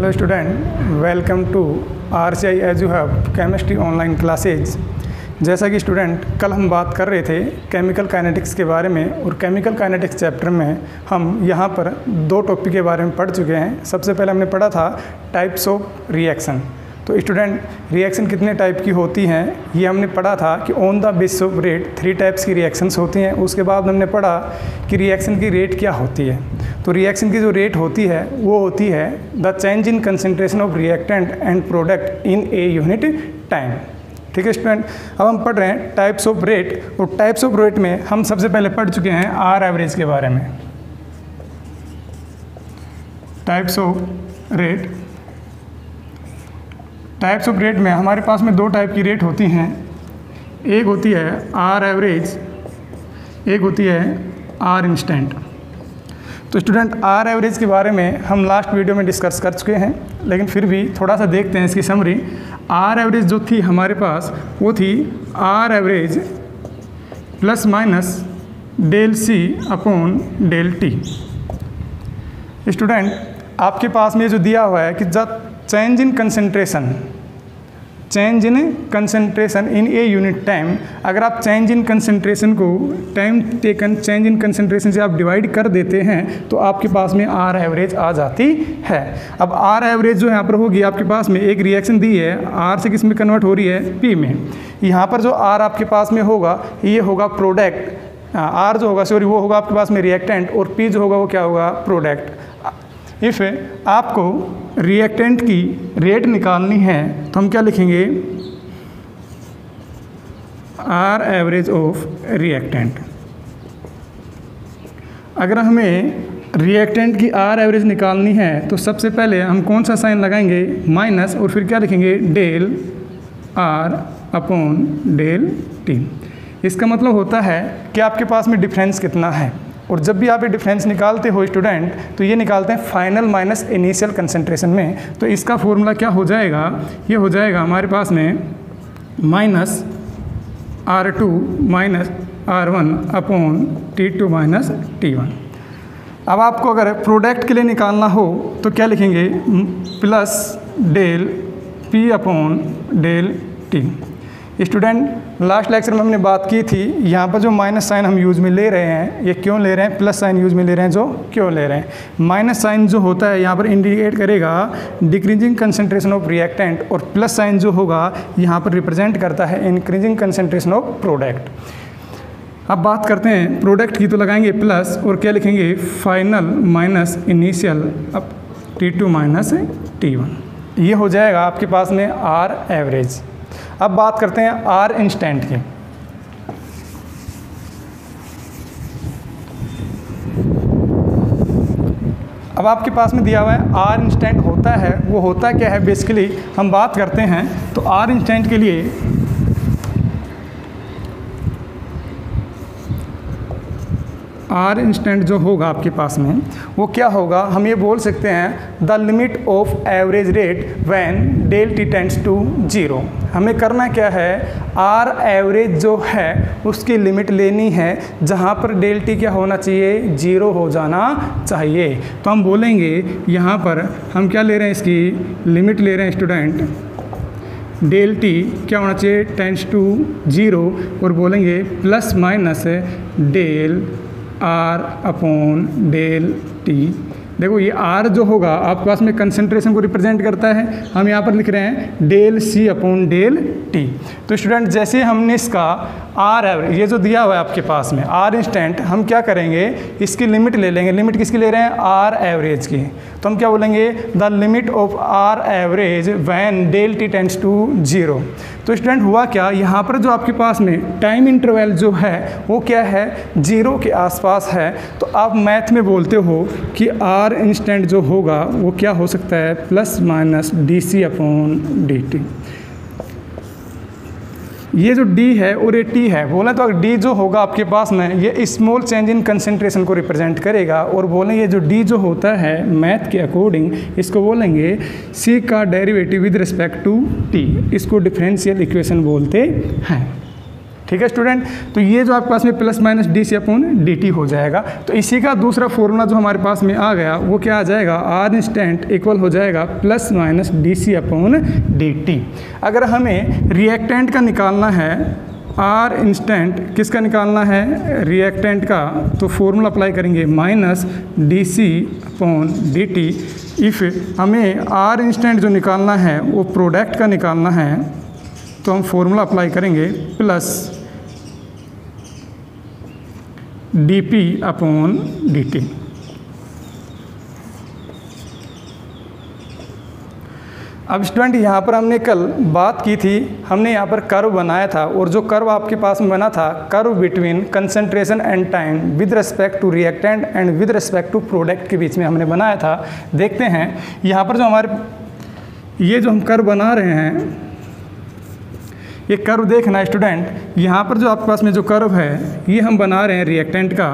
Hello student, welcome to RCI as you have chemistry online classes. जैसा कि student कल हम बात कर रहे थे केमिकल काइनेटिक्स के बारे में, और केमिकल काइनेटिक्स चैप्टर में हम यहाँ पर दो टॉपिक के बारे में पढ़ चुके हैं। सबसे पहले हमने पढ़ा था टाइप्स ऑफ रिएक्शन। तो स्टूडेंट रिएक्शन कितने टाइप की होती हैं ये हमने पढ़ा था कि on the basis of rate 3 types की रिएक्शंस होती हैं। उसके बाद हमने पढ़ा कि रिएक्शन की रेट क्या होती है। तो रिएक्शन की जो रेट होती है वो होती है the change in concentration of reactant and product in a unit time. ठीक है स्टूडेंट, अब हम पढ़ रहे हैं टाइप्स ऑफ रेट। और टाइप्स ऑफ रेट में हम सबसे पहले पढ़ चुके हैं आर एवरेज के बारे में। Types of rate, types of rate में हमारे पास में दो टाइप की रेट होती हैं। एक होती है आर एवरेज, एक होती है आर इंस्टेंट। तो स्टूडेंट आर एवरेज के बारे में हम लास्ट वीडियो में डिस्कस कर चुके हैं, लेकिन फिर भी थोड़ा सा देखते हैं इसकी समरी। आर एवरेज जो थी हमारे पास वो थी R average plus minus del C upon del T. Student आपके पास में जो दिया हुआ है कि the change in concentration, change in concentration in a unit time. अगर आप चेंज इन कंसंट्रेशन को time taken change in concentration से आप डिवाइड कर देते हैं तो आपके पास में आर एवरेज आ जाती है। अब आर एवरेज जो यहाँ पर होगी, आपके पास में एक रिएक्शन दी है, आर से किस में कन्वर्ट हो रही है, पी में। यहाँ पर जो आर आपके पास में होगा ये होगा प्रोडक्ट, आर जो होगा सॉरी वो होगा आपके पास में रिएक्टेंट, और पी जो होगा वो क्या होगा, प्रोडक्ट। इफ़ आपको रिएक्टेंट की रेट निकालनी है तो हम क्या लिखेंगे, आर एवरेज ऑफ रिएक्टेंट। अगर हमें रिएक्टेंट की आर एवरेज निकालनी है तो सबसे पहले हम कौन सा साइन लगाएंगे, माइनस, और फिर क्या लिखेंगे, del R upon del T. इसका मतलब होता है कि आपके पास में डिफरेंस कितना है। और जब भी आप ये डिफरेंस निकालते हो स्टूडेंट तो ये निकालते हैं फाइनल माइनस इनिशियल कंसंट्रेशन में। तो इसका फॉर्मूला क्या हो जाएगा, ये हो जाएगा हमारे पास में minus R2 minus R1 upon T2 minus T1। अब आपको अगर प्रोडक्ट के लिए निकालना हो तो क्या लिखेंगे, plus del P upon del T। Student last lecture में हमने बात की थी, यहाँ पर जो माइनस साइन हम यूज़ में ले रहे हैं ये क्यों ले रहे हैं, प्लस साइन यूज़ में ले रहे हैं जो क्यों ले रहे हैं। माइनस साइन जो होता है यहाँ पर इंडिकेट करेगा डिक्रीजिंग कंसंट्रेशन ऑफ रिएक्टेंट, और प्लस साइन जो होगा यहाँ पर रिप्रेजेंट करता है इंक्रीजिंग कंसंट्रेशन ऑफ प्रोडक्ट। अब बात करते हैं प्रोडक्ट की, तो लगाएंगे प्लस और क्या लिखेंगे, फाइनल माइनस इनिशियल अब T2 माइनस T1। ये हो जाएगा आपके पास में आर एवरेज। अब बात करते हैं आर इंस्टेंट की। अब आपके पास में दिया हुआ है आर इंस्टेंट होता है, वो होता क्या है बेसिकली हम बात करते हैं। तो आर इंस्टेंट के लिए आर इंस्टेंट जो होगा आपके पास में वो क्या होगा, हम ये बोल सकते हैं the limit of average rate when del T tends to 0। हमें करना क्या है, आर एवरेज जो है उसकी लिमिट लेनी है जहाँ पर डेल टी क्या होना चाहिए, 0 हो जाना चाहिए। तो हम बोलेंगे यहाँ पर हम क्या ले रहे हैं, इसकी लिमिट ले रहे हैं स्टूडेंट, डेल टी क्या होना चाहिए, टेंड्स टू 0, और बोलेंगे plus minus del R upon del T. देखो ये आर जो होगा आपके पास में कंसंट्रेशन को रिप्रेजेंट करता है, हम यहाँ पर लिख रहे हैं del C upon del T. तो स्टूडेंट जैसे हमने इसका आर एवरेज ये जो दिया हुआ है आपके पास में आर इंस्टेंट, हम क्या करेंगे, इसकी लिमिट ले लेंगे। लिमिट किसकी ले रहे हैं, आर एवरेज की। तो हम क्या बोलेंगे, the limit of R average when del T tends to 0। तो स्टूडेंट हुआ क्या, यहाँ पर जो आपके पास में टाइम इंटरवल जो है वो क्या है, 0 के आसपास है। तो आप मैथ में बोलते हो कि आर इंस्टेंट जो होगा वो क्या हो सकता है, plus minus D C upon D T. ये जो डी है और ये टी है, बोले तो डी जो होगा आपके पास में ये स्मॉल चेंज इन कंसंट्रेशन को रिप्रेजेंट करेगा, और बोलेंगे ये जो डी जो होता है मैथ के अकॉर्डिंग इसको बोलेंगे सी का derivative with respect to T. इसको डिफरेंशियल इक्वेशन बोलते हैं। ठीक है स्टूडेंट। तो ये जो आपके पास में plus minus D C upon D T हो जाएगा। तो इसी का दूसरा फॉर्मूला जो हमारे पास में आ गया वो क्या आ जाएगा, आर इंस्टेंट इक्वल हो जाएगा plus minus D C upon D T. अगर हमें रिएक्टेंट का निकालना है, आर इंस्टेंट किसका निकालना है, रिएक्टेंट का, तो फॉर्मूला अप्लाई करेंगे minus D C upon D T. If हमें आर इंस्टेंट जो निकालना है वो प्रोडक्ट का निकालना है तो हम फॉर्मूला अप्लाई करेंगे plus D P upon D T. अब स्टूडेंट यहाँ पर हमने कल बात की थी, हमने यहाँ पर कर्व बनाया था और जो कर्व आपके पास में बना था, curve between concentration and time with respect to reactant and with respect to product के बीच में हमने बनाया था। देखते हैं यहाँ पर जो हमारे ये जो हम कर्व बना रहे हैं, ये कर्व देखना स्टूडेंट, यहाँ पर जो आपके पास में जो कर्व है ये हम बना रहे हैं रिएक्टेंट का।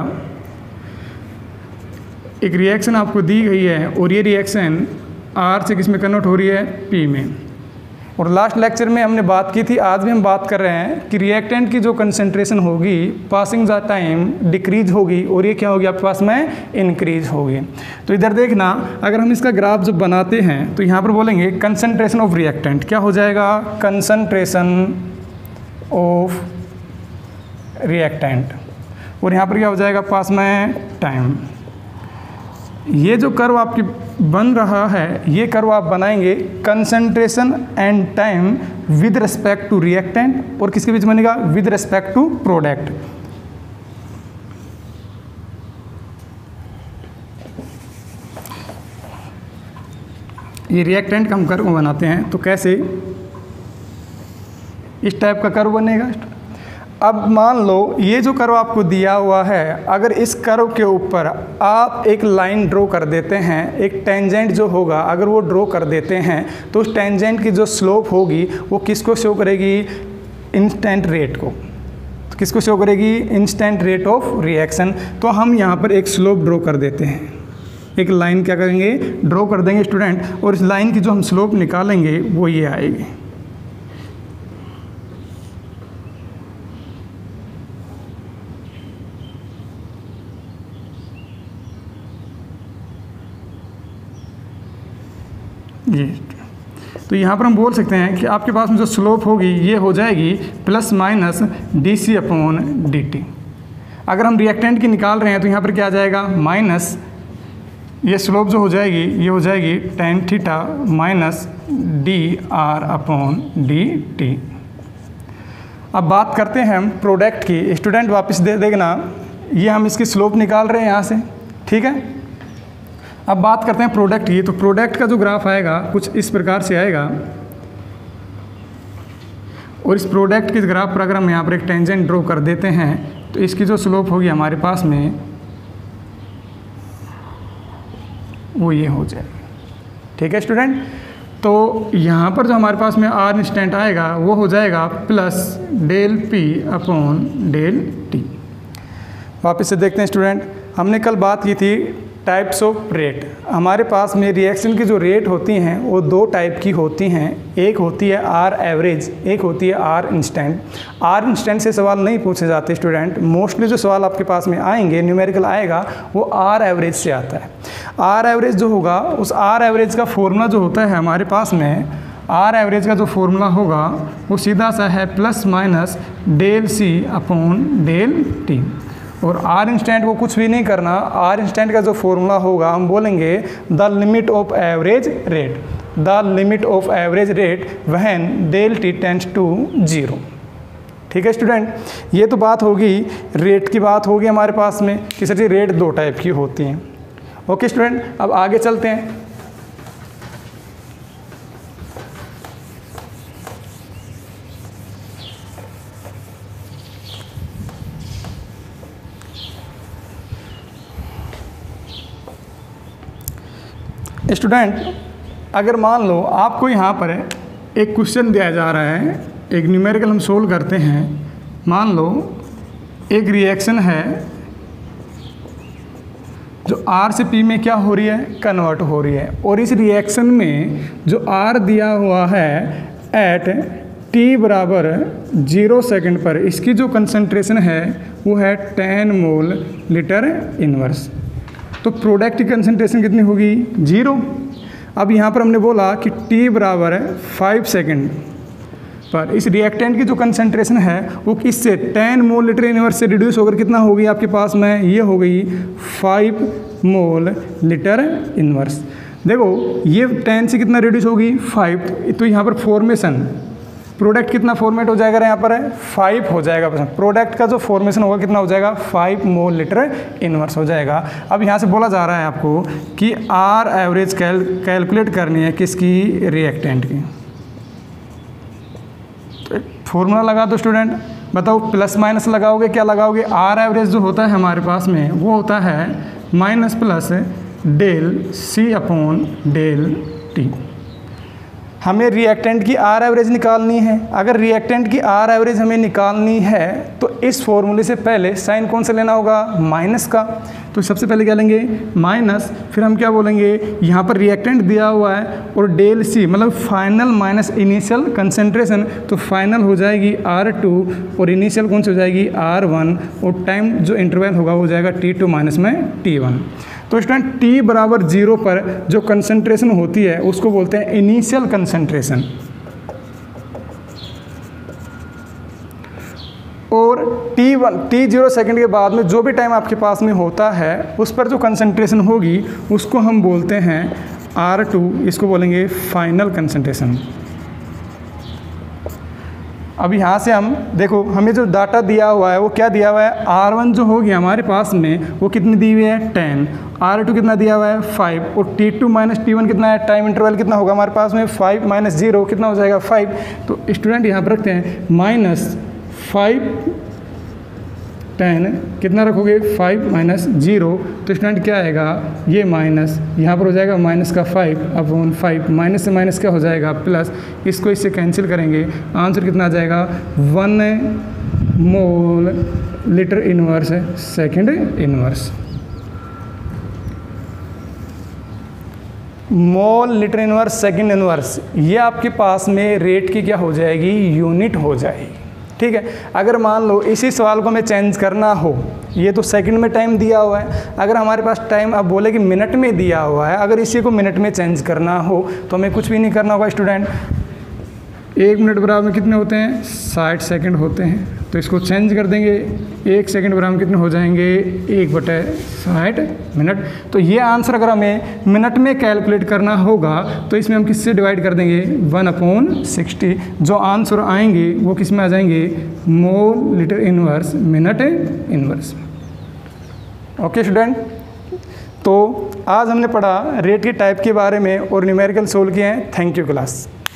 एक रिएक्शन आपको दी गई है और ये रिएक्शन आर से किस में कन्वर्ट हो रही है, पी में। और लास्ट लेक्चर में हमने बात की थी, आज भी हम बात कर रहे हैं कि रिएक्टेंट की जो कंसंट्रेशन होगी पासिंग द टाइम डिक्रीज होगी और ये क्या होगी आपके पास में इंक्रीज होगी। तो इधर देखना, अगर हम इसका ग्राफ जब बनाते हैं तो यहाँ पर बोलेंगे कंसंट्रेशन ऑफ रिएक्टेंट क्या हो जाएगा, कंसंट्रेशन ऑफ रिएक्टेंट, और यहाँ पर क्या हो जाएगा पास में टाइम। ये जो कर्व आपकी बन रहा है ये कर्व आप बनाएंगे concentration and time with respect to reactant, और किसके बीच बनेगा, विद रिस्पेक्ट टू प्रोडक्ट। ये रिएक्टेंट का हम कर्व बनाते हैं तो कैसे, इस टाइप का कर्व बनेगा। अब मान लो ये जो कर्व आपको दिया हुआ है, अगर इस कर्व के ऊपर आप एक लाइन ड्रॉ कर देते हैं, एक टेंजेंट जो होगा अगर वो ड्रॉ कर देते हैं तो उस टेंजेंट की जो स्लोप होगी वो किसको शो करेगी, इंस्टेंट रेट को। तो किसको शो करेगी, इंस्टेंट रेट ऑफ रिएक्शन। तो हम यहाँ पर एक स्लोप ड्रॉ कर देते हैं, एक लाइन क्या करेंगे, ड्रॉ कर देंगे स्टूडेंट, और इस लाइन की जो हम स्लोप निकालेंगे वो ये आएगी। ये तो यहाँ पर हम बोल सकते हैं कि आपके पास में जो स्लोप होगी ये हो जाएगी plus minus D C upon D T. अगर हम रिएक्टेंट की निकाल रहे हैं तो यहाँ पर क्या आ जाएगा, माइनस ये स्लोप जो हो जाएगी ये हो जाएगी tan theta minus D R upon D T. अब बात करते हैं हम प्रोडक्ट की। स्टूडेंट वापस दे देखना, ये हम इसकी स्लोप निकाल रहे हैं यहाँ से, ठीक है। अब बात करते हैं प्रोडक्ट की। तो प्रोडक्ट का जो ग्राफ आएगा कुछ इस प्रकार से आएगा, और इस प्रोडक्ट के ग्राफ पर अगर हम यहाँ पर एक टेंजेंट ड्रॉ कर देते हैं तो इसकी जो स्लोप होगी हमारे पास में वो ये हो जाएगी, ठीक है स्टूडेंट। तो यहाँ पर जो हमारे पास में आर इंस्टेंट आएगा वो हो जाएगा plus del P upon del T. वापस से देखते हैं स्टूडेंट, हमने कल बात की थी टाइप्स ऑफ रेट। हमारे पास में रिएक्शन की जो रेट होती हैं वो दो टाइप की होती हैं, एक होती है आर एवरेज, एक होती है आर इंस्टेंट। आर इंस्टेंट से सवाल नहीं पूछे जाते स्टूडेंट, मोस्टली जो सवाल आपके पास में आएंगे न्यूमेरिकल आएगा वो आर एवरेज से आता है। आर एवरेज जो होगा उस आर एवरेज का फॉर्मूला जो होता है हमारे पास में, आर एवरेज का जो फॉर्मूला होगा वो सीधा सा है plus minus del C upon del T. और आर इंस्टेंट को कुछ भी नहीं करना, आर इंस्टेंट का जो फॉर्मूला होगा हम बोलेंगे the limit of average rate, the limit of average rate when del T tends to 0। ठीक है स्टूडेंट, ये तो बात होगी रेट की, बात होगी हमारे पास में कि सर जी रेट दो टाइप की होती हैं। ओके स्टूडेंट, अब आगे चलते हैं। स्टूडेंट अगर मान लो आपको यहाँ पर एक क्वेश्चन दिया जा रहा है, एक न्यूमेरिकल हम सोल्व करते हैं। मान लो एक रिएक्शन है जो R से P में क्या हो रही है, कन्वर्ट हो रही है, और इस रिएक्शन में जो R दिया हुआ है एट t बराबर 0 सेकंड पर इसकी जो कंसंट्रेशन है वो है 10 मोल लीटर इनवर्स। तो प्रोडक्ट की कंसंट्रेशन कितनी होगी? 0। अब यहाँ पर हमने बोला कि t बराबर 5 सेकंड पर इस रिएक्टेंट की जो कंसंट्रेशन है वो किससे 10 मोल लीटर इनवर्स से रिड्यूस होकर कितना होगी आपके पास में? ये हो गई 5 मोल लीटर इनवर्स। देखो ये 10 से कितना रिड्यूस होगी? 5। तो यहाँ पर फॉर्मेशन प्रोडक्ट कितना फॉर्मेट हो जाएगा? यहाँ पर 5 हो जाएगा। प्रोडक्ट का जो फॉर्मेशन होगा कितना हो जाएगा? 5 मोल लीटर इनवर्स हो जाएगा। अब यहाँ से बोला जा रहा है आपको कि आर एवरेज कैलकुलेट करनी है किसकी? रिएक्टेंट की। तो फॉर्मूला लगा दो स्टूडेंट, बताओ प्लस माइनस लगाओगे, क्या लगाओगे? आर एवरेज जो होता है हमारे पास में वो होता है minus plus del C upon del T. हमें रिएक्टेंट की आर एवरेज निकालनी है। अगर रिएक्टेंट की आर एवरेज हमें निकालनी है तो इस फॉर्मूले से पहले साइन कौन सा लेना होगा? माइनस का। तो सबसे पहले क्या लेंगे? माइनस, फिर हम क्या बोलेंगे? यहाँ पर रिएक्टेंट दिया हुआ है और डेल सी मतलब फाइनल माइनस इनिशियल कंसंट्रेशन, तो फाइनल हो जाएगी R2 और इनिशियल कौन सी हो जाएगी? R1 और टाइम जो इंटरवल होगा वो हो जाएगा T2 माइनस में T1। तो स्टूडेंट t बराबर 0 पर जो कंसंट्रेशन होती है उसको बोलते हैं इनिशियल कंसंट्रेशन, और t0 सेकंड के बाद में जो भी टाइम आपके पास में होता है उस पर जो कंसंट्रेशन होगी उसको हम बोलते हैं R2, इसको बोलेंगे फाइनल कंसंट्रेशन। अब यहाँ से हम देखो हमें जो डाटा दिया हुआ है वो क्या दिया हुआ है? R1 जो होगी हमारे पास में वो कितनी दी हुई है? 10। R2 कितना दिया हुआ है? 5। और T2 माइनस T1 कितना है? टाइम इंटरवल कितना होगा हमारे पास में? 5 माइनस 0 कितना हो जाएगा? 5। तो स्टूडेंट यहाँ पर रखते हैं माइनस 5 10 कितना रखोगे? 5 माइनस 0। तो स्टूडेंट क्या आएगा? ये माइनस यहाँ पर हो जाएगा माइनस का 5 अपॉन 5, माइनस से माइनस क्या हो जाएगा? प्लस। इसको इससे कैंसिल करेंगे, आंसर कितना आ जाएगा? 1 mole litre inverse second inverse. Mole litre inverse second inverse, ये आपके पास में रेट की क्या हो जाएगी? यूनिट हो जाएगी। ठीक है। अगर मान लो इसी सवाल को हमें चेंज करना हो, ये तो सेकंड में टाइम दिया हुआ है, अगर हमारे पास टाइम अब बोले कि मिनट में दिया हुआ है, अगर इसी को मिनट में चेंज करना हो तो हमें कुछ भी नहीं करना होगा स्टूडेंट। 1 मिनट बराबर में कितने होते हैं? 60 सेकंड होते हैं। तो इसको चेंज कर देंगे, 1 सेकंड बराबर कितने हो जाएंगे? 1/60 मिनट। तो ये आंसर अगर हमें मिनट में कैलकुलेट करना होगा तो इसमें हम किससे डिवाइड कर देंगे? 1/60। जो आंसर आएंगे वो किस में आ जाएंगे? Mole litre inverse minute inverse. Okay student, तो आज हमने पढ़ा रेट के टाइप के बारे में और न्यूमेरिकल सोल्व किए हैं। Thank you class.